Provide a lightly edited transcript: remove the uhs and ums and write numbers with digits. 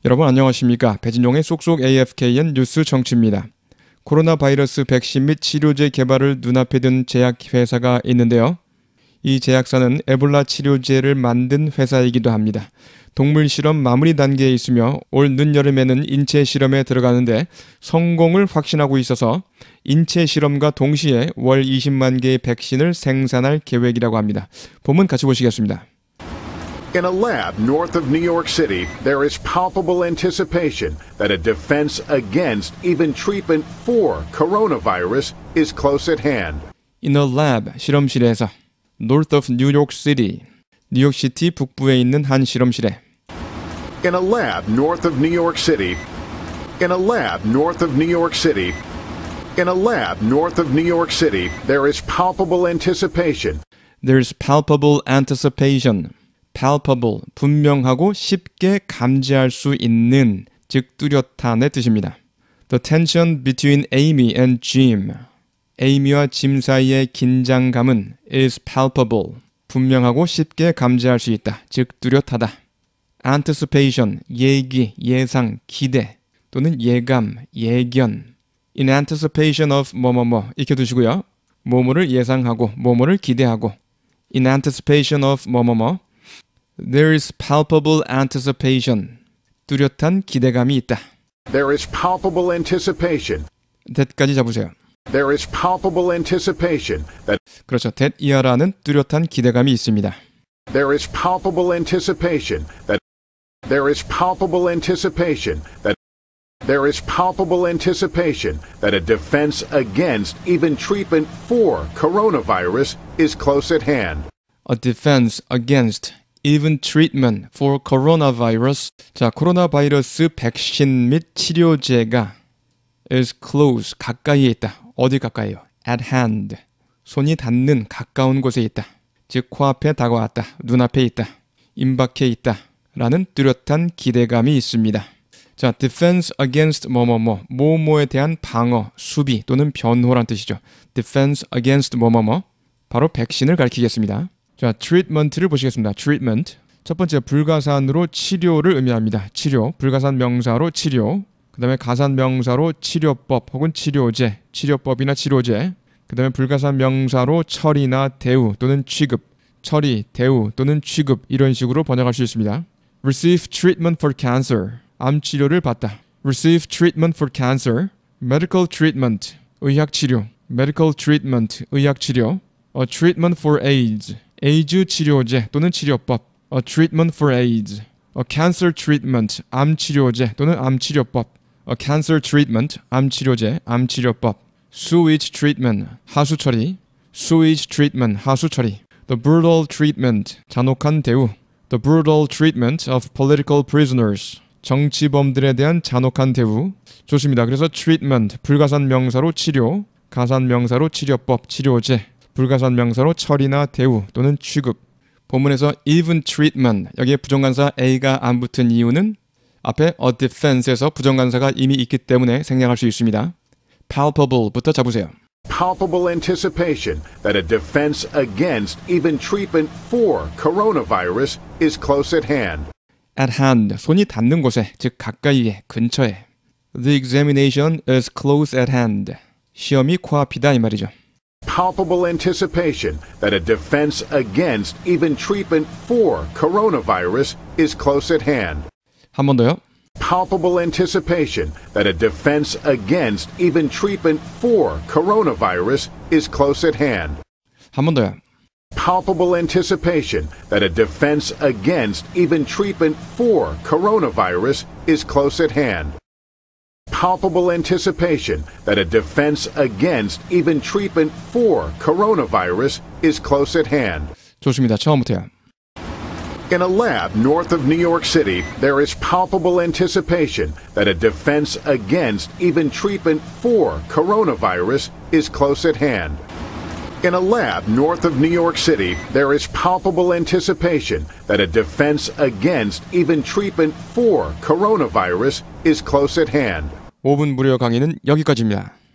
여러분 안녕하십니까? 배진용의 쏙쏙 AFKN 뉴스 정치입니다. 코로나 바이러스 백신 및 치료제 개발을 눈앞에 둔 제약회사가 있는데요. 이 제약사는 에볼라 치료제를 만든 회사이기도 합니다. 동물 실험 마무리 단계에 있으며 올 늦여름에는 인체 실험에 들어가는데 성공을 확신하고 있어서 인체 실험과 동시에 월 20만 개의 백신을 생산할 계획이라고 합니다. 본문 같이 보시겠습니다. In a lab north of New York City, there is palpable anticipation that a defense against, even treatment for, coronavirus is close at hand. In a lab, 실험실에서 north of New York City, 뉴욕시티 북부에 있는 한 실험실에 In a lab north of New York City, in a lab north of New York City, in a lab north of New York City, there is palpable anticipation. There's palpable anticipation. palpable, 분명하고 쉽게 감지할 수 있는, 즉 뚜렷한의 뜻입니다. The tension between Amy and Jim. 에이미와 짐 사이의 긴장감은 is palpable. 분명하고 쉽게 감지할 수 있다, 즉 뚜렷하다. Anticipation, 예기, 예상, 기대 또는 예감, 예견. In anticipation of 뭐뭐뭐 익혀두시고요. 뭐뭐를 예상하고 뭐뭐를 기대하고. In anticipation of 뭐뭐뭐 There is palpable anticipation. 뚜렷한 기대감이 있다. There is palpable anticipation. that까지 잡으세요. There is palpable anticipation that 그렇죠. that 이하라는 뚜렷한 기대감이 있습니다. There is palpable anticipation that there is palpable anticipation that there is palpable anticipation that a defense against, even treatment for coronavirus is close at hand. A defense against even treatment for coronavirus. 자, 코로나 바이러스 백신 및 치료제가 is close, 가까이에 있다. 어디 가까이요? At hand. 손이 닿는 가까운 곳에 있다. 즉 코앞에 다가왔다. 눈앞에 있다. 임박해 있다. 라는 뚜렷한 기대감이 있습니다. 자, defense against 뭐뭐뭐, 뭐뭐에 대한 방어, 수비 또는 변호란 뜻이죠. defense against 뭐뭐뭐, 바로 백신을 가리키겠습니다. 자, treatment를 보시겠습니다. treatment. 첫 번째 불가산으로 치료를 의미합니다. 치료, 불가산 명사로 치료. 그 다음에 가산 명사로 치료법 혹은 치료제, 치료법이나 치료제. 그 다음에 불가산 명사로 처리나 대우 또는 취급. 처리, 대우 또는 취급 이런 식으로 번역할 수 있습니다. receive treatment for cancer. 암 치료를 받다. receive treatment for cancer. medical treatment. 의학 치료. medical treatment. 의학 치료. a treatment for AIDS. 에이즈 치료제 또는 치료법. A treatment for AIDS. A cancer treatment. 암 치료제 또는 암 치료법. A cancer treatment. 암 치료제, 암 치료법. Sewage treatment. 하수 처리. Sewage treatment. 하수 처리. The brutal treatment. 잔혹한 대우. The brutal treatment of political prisoners. 정치범들에 대한 잔혹한 대우. 좋습니다. 그래서 treatment. 불가산 명사로 치료. 가산 명사로 치료법, 치료제. 불가산 명사로 처리나 대우 또는 취급. 본문에서 even treatment, 여기에 부정관사 A가 안 붙은 이유는 앞에 a defense에서 부정관사가 이미 있기 때문에 생략할 수 있습니다. palpable부터 잡으세요. Palpable anticipation that a defense against, even treatment for coronavirus is close at hand. at hand, 손이 닿는 곳에, 즉 가까이에, 근처에. The examination is close at hand. 시험이 코앞이다 이 말이죠. Palpable anticipation that a defense against, even treatment for coronavirus is close at hand. 한 번 더요. Palpable anticipation that a defense against, even treatment for coronavirus is close at hand. 한 번 더요. Palpable anticipation that a defense against, even treatment for coronavirus is close at hand. Palpable anticipation that a defense against, even treatment for coronavirus is close at hand. 좋습니다. 처음부터요. In a lab north of New York City, there is palpable anticipation that a defense against, even treatment for coronavirus is close at hand. In a lab north of New York City, there is palpable anticipation that a defense against, even treatment for coronavirus is close at hand. 5분 무료 강의는 여기까지입니다.